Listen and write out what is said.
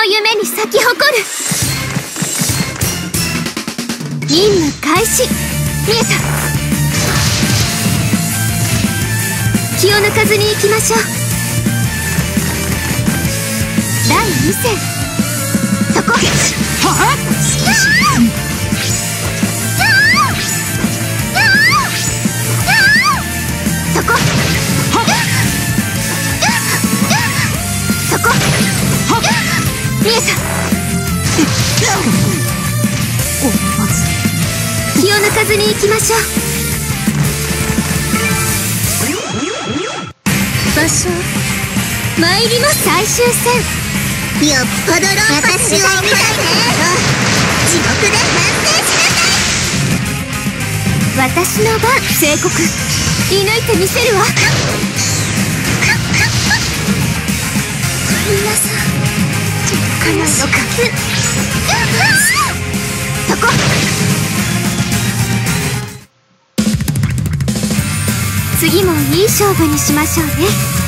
の夢に咲き誇る。任務開始。見えた。気を抜かずに行きましょう。第2戦、そこ。はっ、そこ。そこ。見えた。気を抜かずに行きましょう。場所参ります。最終戦、 よっぽど論破しようみたいね。地獄で反省しなさい。 私の番。正告、射抜いてみせるわ。 皆さん、 かないのか。そこ。次もいい勝負にしましょうね。